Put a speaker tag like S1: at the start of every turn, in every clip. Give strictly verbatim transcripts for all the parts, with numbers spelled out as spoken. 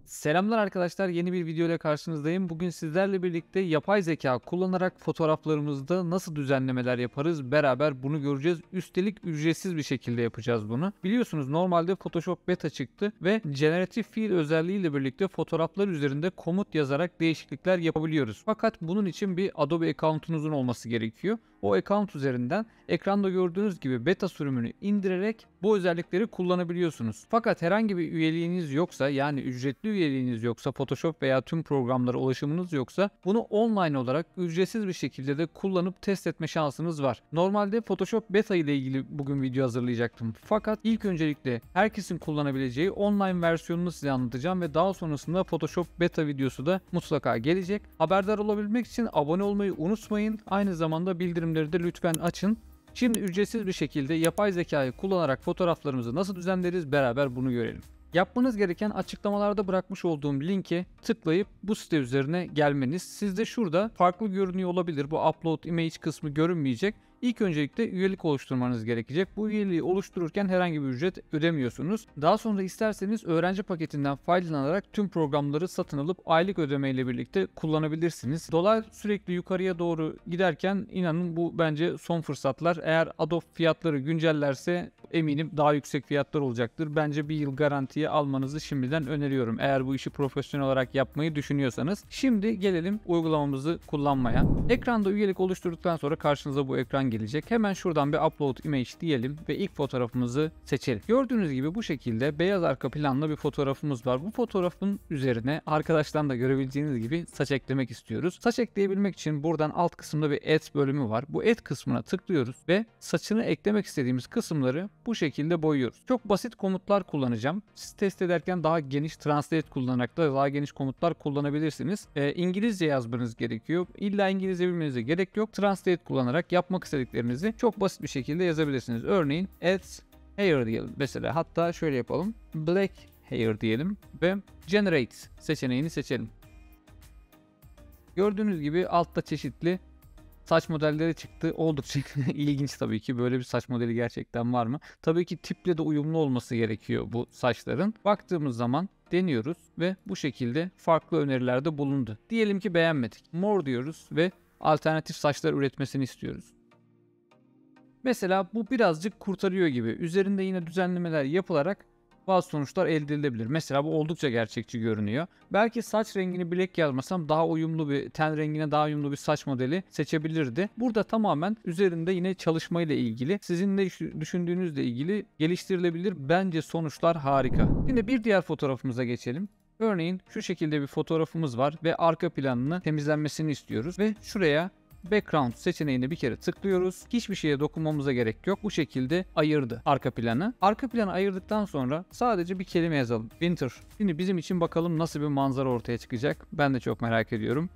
S1: Selamlar arkadaşlar, yeni bir video ile karşınızdayım. Bugün sizlerle birlikte yapay zeka kullanarak fotoğraflarımızda nasıl düzenlemeler yaparız beraber bunu göreceğiz. Üstelik ücretsiz bir şekilde yapacağız bunu. Biliyorsunuz normalde Photoshop Beta çıktı ve Generative Fill özelliğiyle birlikte fotoğraflar üzerinde komut yazarak değişiklikler yapabiliyoruz. Fakat bunun için bir Adobe account'unuzun olması gerekiyor. O account üzerinden ekranda gördüğünüz gibi beta sürümünü indirerek bu özellikleri kullanabiliyorsunuz. Fakat herhangi bir üyeliğiniz yoksa, yani ücretli üyeliğiniz yoksa, Photoshop veya tüm programlara ulaşımınız yoksa bunu online olarak ücretsiz bir şekilde de kullanıp test etme şansınız var. Normalde Photoshop Beta ile ilgili bugün video hazırlayacaktım. Fakat ilk öncelikle herkesin kullanabileceği online versiyonunu size anlatacağım ve daha sonrasında Photoshop Beta videosu da mutlaka gelecek. Haberdar olabilmek için abone olmayı unutmayın. Aynı zamanda bildirimleri de lütfen açın. Şimdi ücretsiz bir şekilde yapay zekayı kullanarak fotoğraflarımızı nasıl düzenleriz beraber bunu görelim. Yapmanız gereken açıklamalarda bırakmış olduğum linke tıklayıp bu site üzerine gelmeniz. Sizde şurada farklı görünüyor olabilir. Bu upload image kısmı görünmeyecek. İlk öncelikle üyelik oluşturmanız gerekecek. Bu üyeliği oluştururken herhangi bir ücret ödemiyorsunuz. Daha sonra isterseniz öğrenci paketinden faydalanarak tüm programları satın alıp aylık ödemeyle birlikte kullanabilirsiniz. Dolar sürekli yukarıya doğru giderken inanın bu bence son fırsatlar. Eğer Adobe fiyatları güncellerse eminim daha yüksek fiyatlar olacaktır. Bence bir yıl garantiye almanızı şimdiden öneriyorum. Eğer bu işi profesyonel olarak yapmayı düşünüyorsanız. Şimdi gelelim uygulamamızı kullanmaya. Ekranda üyelik oluşturduktan sonra karşınıza bu ekran gelecek. Hemen şuradan bir upload image diyelim ve ilk fotoğrafımızı seçelim. Gördüğünüz gibi bu şekilde beyaz arka planlı bir fotoğrafımız var. Bu fotoğrafın üzerine arkadaşlar da görebileceğiniz gibi saç eklemek istiyoruz. Saç ekleyebilmek için buradan alt kısımda bir add bölümü var. Bu add kısmına tıklıyoruz ve saçını eklemek istediğimiz kısımları bu şekilde boyuyoruz. Çok basit komutlar kullanacağım. Siz test ederken daha geniş translate kullanarak da daha geniş komutlar kullanabilirsiniz. E, İngilizce yazmanız gerekiyor. İlla İngilizce bilmenize gerek yok. Translate kullanarak yapmak istediklerinizi çok basit bir şekilde yazabilirsiniz. Örneğin add hair diyelim mesela. Hatta şöyle yapalım. Black hair diyelim ve generate seçeneğini seçelim. Gördüğünüz gibi altta çeşitli saç modelleri çıktı. Oldukça ilginç tabii ki. Böyle bir saç modeli gerçekten var mı? Tabii ki tiple de uyumlu olması gerekiyor bu saçların. Baktığımız zaman deniyoruz ve bu şekilde farklı önerilerde bulundu. Diyelim ki beğenmedik. More diyoruz ve alternatif saçlar üretmesini istiyoruz. Mesela bu birazcık kurtarıyor gibi. Üzerinde yine düzenlemeler yapılarak bazı sonuçlar elde edilebilir. Mesela bu oldukça gerçekçi görünüyor. Belki saç rengini black yazmasam daha uyumlu bir, ten rengine daha uyumlu bir saç modeli seçebilirdi. Burada tamamen üzerinde yine çalışmayla ilgili, sizin de düşündüğünüzle ilgili geliştirilebilir. Bence sonuçlar harika. Şimdi bir diğer fotoğrafımıza geçelim. Örneğin şu şekilde bir fotoğrafımız var ve arka planını temizlenmesini istiyoruz ve şuraya background seçeneğine bir kere tıklıyoruz. Hiçbir şeye dokunmamıza gerek yok. Bu şekilde ayırdı arka planı. Arka planı ayırdıktan sonra sadece bir kelime yazalım. Winter. Şimdi bizim için bakalım nasıl bir manzara ortaya çıkacak. Ben de çok merak ediyorum.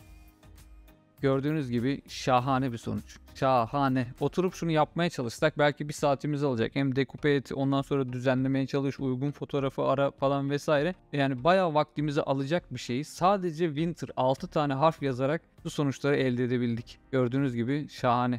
S1: Gördüğünüz gibi şahane bir sonuç. Şahane. Oturup şunu yapmaya çalışsak belki bir saatimizi alacak. Hem dekoupe et, ondan sonra düzenlemeye çalış, uygun fotoğrafı ara falan vesaire. Yani bayağı vaktimizi alacak bir şeyi sadece Winter altı tane harf yazarak bu sonuçları elde edebildik. Gördüğünüz gibi şahane.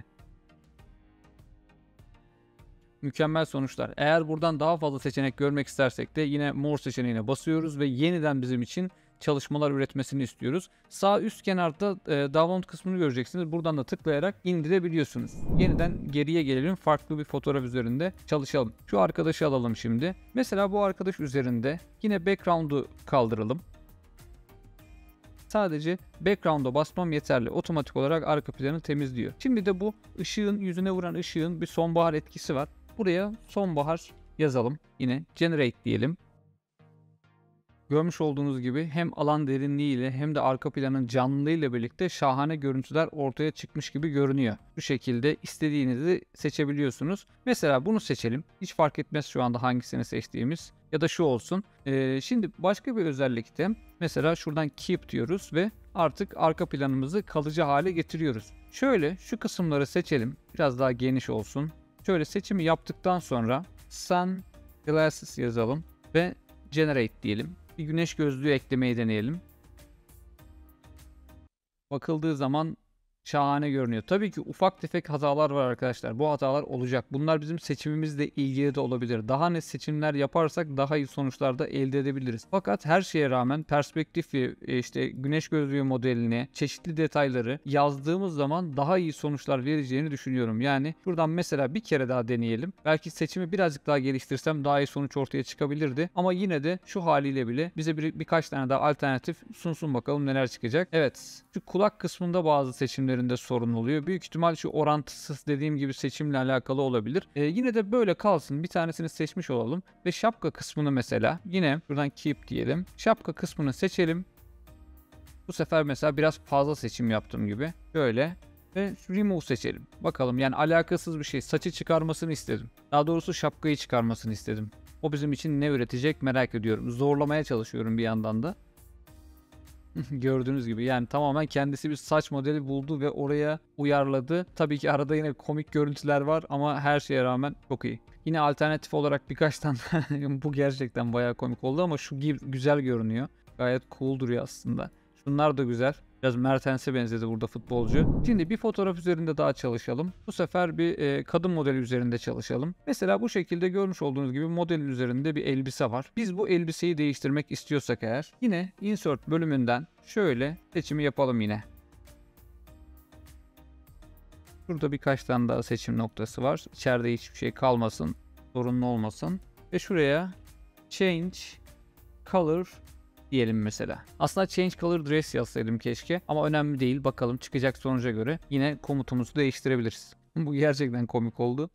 S1: Mükemmel sonuçlar. Eğer buradan daha fazla seçenek görmek istersek de yine More seçeneğine basıyoruz ve yeniden bizim için çalışmalar üretmesini istiyoruz. Sağ üst kenarda e, download kısmını göreceksiniz. Buradan da tıklayarak indirebiliyorsunuz. Yeniden geriye gelelim. Farklı bir fotoğraf üzerinde çalışalım. Şu arkadaşı alalım şimdi. Mesela bu arkadaş üzerinde yine background'u kaldıralım. Sadece background'a basmam yeterli. Otomatik olarak arka planı temizliyor. Şimdi de bu ışığın, yüzüne vuran ışığın bir sonbahar etkisi var. Buraya sonbahar yazalım. Yine generate diyelim. Görmüş olduğunuz gibi hem alan derinliğiyle hem de arka planın canlılığıyla birlikte şahane görüntüler ortaya çıkmış gibi görünüyor. Bu şekilde istediğinizi seçebiliyorsunuz. Mesela bunu seçelim. Hiç fark etmez şu anda hangisini seçtiğimiz. Ya da şu olsun. Ee, şimdi başka bir özellikte mesela şuradan keep diyoruz ve artık arka planımızı kalıcı hale getiriyoruz. Şöyle şu kısımları seçelim. Biraz daha geniş olsun. Şöyle seçimi yaptıktan sonra sunglasses yazalım ve generate diyelim. Bir güneş gözlüğü eklemeyi deneyelim. Bakıldığı zaman Şahane görünüyor. Tabii ki ufak tefek hatalar var arkadaşlar. Bu hatalar olacak. Bunlar bizim seçimimizle ilgili de olabilir. Daha net seçimler yaparsak daha iyi sonuçlar da elde edebiliriz. Fakat her şeye rağmen perspektifi, işte güneş gözlüğü modelini, çeşitli detayları yazdığımız zaman daha iyi sonuçlar vereceğini düşünüyorum. Yani buradan mesela bir kere daha deneyelim. Belki seçimi birazcık daha geliştirsem daha iyi sonuç ortaya çıkabilirdi. Ama yine de şu haliyle bile bize bir, birkaç tane daha alternatif sunsun, bakalım neler çıkacak. Evet, şu kulak kısmında bazı seçimlerinde sorun oluyor. Büyük ihtimal şu orantısız dediğim gibi seçimle alakalı olabilir. Ee, yine de böyle kalsın. Bir tanesini seçmiş olalım. Ve şapka kısmını mesela yine buradan keep diyelim. Şapka kısmını seçelim. Bu sefer mesela biraz fazla seçim yaptığım gibi. Böyle. Ve remove seçelim. Bakalım, yani alakasız bir şey. Saçı çıkarmasını istedim. Daha doğrusu şapkayı çıkarmasını istedim. O bizim için ne üretecek merak ediyorum. Zorlamaya çalışıyorum bir yandan da. Gördüğünüz gibi yani tamamen kendisi bir saç modeli buldu ve oraya uyarladı. Tabii ki arada yine komik görüntüler var ama her şeye rağmen çok iyi. Yine alternatif olarak birkaç tane bu gerçekten bayağı komik oldu ama şu güzel görünüyor. Gayet cool duruyor aslında. Şunlar da güzel. Biraz Mertens'e benzedi burada futbolcu. Şimdi bir fotoğraf üzerinde daha çalışalım. Bu sefer bir e, kadın modeli üzerinde çalışalım. Mesela bu şekilde görmüş olduğunuz gibi modelin üzerinde bir elbise var. Biz bu elbiseyi değiştirmek istiyorsak eğer yine Insert bölümünden şöyle seçimi yapalım yine. Şurada birkaç tane daha seçim noktası var. İçeride hiçbir şey kalmasın, sorunlu olmasın. Ve şuraya Change Color diyelim mesela. Aslında Change Color Dress yazsaydım keşke ama önemli değil. Bakalım çıkacak sonuca göre yine komutumuzu değiştirebiliriz. Bu gerçekten komik oldu.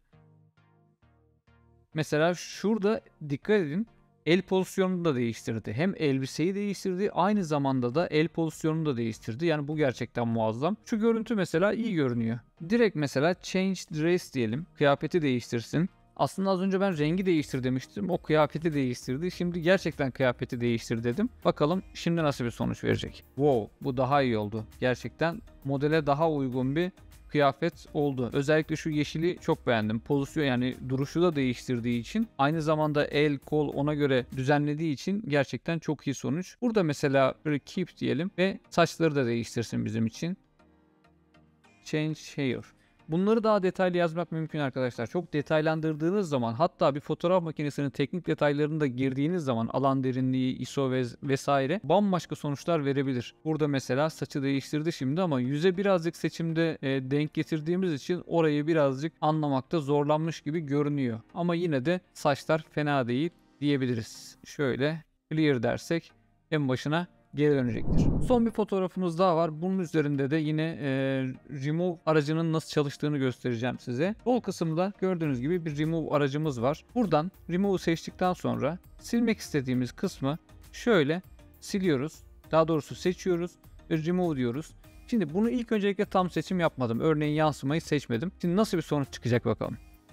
S1: Mesela şurada dikkat edin. El pozisyonunu da değiştirdi. Hem elbiseyi değiştirdi, aynı zamanda da el pozisyonunu da değiştirdi. Yani bu gerçekten muazzam. Şu görüntü mesela iyi görünüyor. Direkt mesela Change Dress diyelim. Kıyafeti değiştirsin. Aslında az önce ben rengi değiştir demiştim. O kıyafeti değiştirdi. Şimdi gerçekten kıyafeti değiştir dedim. Bakalım şimdi nasıl bir sonuç verecek. Wow, bu daha iyi oldu. Gerçekten modele daha uygun bir kıyafet oldu. Özellikle şu yeşili çok beğendim. Pozisyon, yani duruşu da değiştirdiği için, aynı zamanda el, kol ona göre düzenlediği için gerçekten çok iyi sonuç. Burada mesela böyle keep diyelim ve saçları da değiştirsin bizim için. Change hair. Bunları daha detaylı yazmak mümkün arkadaşlar. Çok detaylandırdığınız zaman, hatta bir fotoğraf makinesinin teknik detaylarını da girdiğiniz zaman, alan derinliği, I S O vesaire, bambaşka sonuçlar verebilir. Burada mesela saçı değiştirdi şimdi ama yüze birazcık seçimde e, denk getirdiğimiz için orayı birazcık anlamakta zorlanmış gibi görünüyor. Ama yine de saçlar fena değil diyebiliriz. Şöyle clear dersek en başına geri dönecektir. Son bir fotoğrafımız daha var. Bunun üzerinde de yine e, remove aracının nasıl çalıştığını göstereceğim size. Sol kısımda gördüğünüz gibi bir remove aracımız var. Buradan remove seçtikten sonra silmek istediğimiz kısmı şöyle siliyoruz. Daha doğrusu seçiyoruz ve remove diyoruz. Şimdi bunu ilk öncelikle tam seçim yapmadım. Örneğin yansımayı seçmedim. Şimdi nasıl bir sonuç çıkacak bakalım.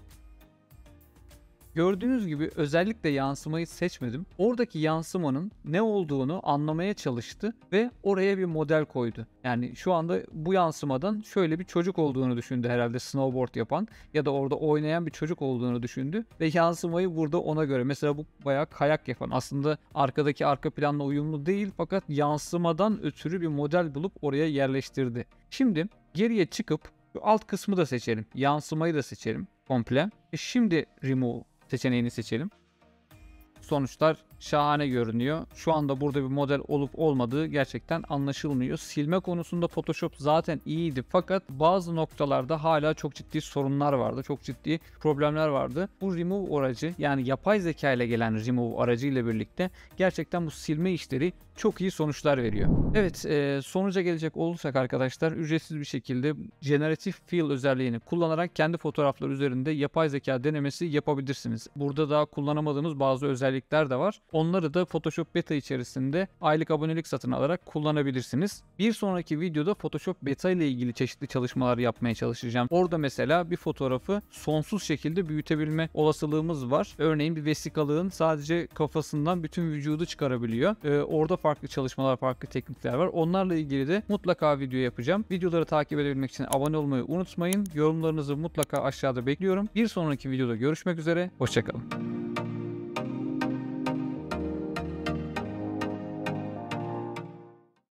S1: Gördüğünüz gibi özellikle yansımayı seçmedim. Oradaki yansımanın ne olduğunu anlamaya çalıştı ve oraya bir model koydu. Yani şu anda bu yansımadan şöyle bir çocuk olduğunu düşündü herhalde, snowboard yapan ya da orada oynayan bir çocuk olduğunu düşündü ve yansımayı burada ona göre, mesela bu bayağı kayak yapan, aslında arkadaki arka planla uyumlu değil fakat yansımadan ötürü bir model bulup oraya yerleştirdi. Şimdi geriye çıkıp şu alt kısmı da seçelim. Yansımayı da seçelim komple. E şimdi remove seçeneğini seçelim. Sonuçlar şahane görünüyor. Şu anda burada bir model olup olmadığı gerçekten anlaşılmıyor. Silme konusunda Photoshop zaten iyiydi fakat bazı noktalarda hala çok ciddi sorunlar vardı. Çok ciddi problemler vardı. Bu remove aracı, yani yapay zeka ile gelen remove aracı ile birlikte gerçekten bu silme işleri çok iyi sonuçlar veriyor. Evet, e, sonuca gelecek olursak arkadaşlar, ücretsiz bir şekilde Generative Fill özelliğini kullanarak kendi fotoğraflar üzerinde yapay zeka denemesi yapabilirsiniz. Burada daha kullanamadığımız bazı özellikler de var. Onları da Photoshop Beta içerisinde aylık abonelik satın alarak kullanabilirsiniz. Bir sonraki videoda Photoshop Beta ile ilgili çeşitli çalışmalar yapmaya çalışacağım. Orada mesela bir fotoğrafı sonsuz şekilde büyütebilme olasılığımız var. Örneğin bir vesikalığın sadece kafasından bütün vücudu çıkarabiliyor. Ee, orada farklı çalışmalar, farklı teknikler var. Onlarla ilgili de mutlaka video yapacağım. Videoları takip edebilmek için abone olmayı unutmayın. Yorumlarınızı mutlaka aşağıda bekliyorum. Bir sonraki videoda görüşmek üzere. Hoşça kalın.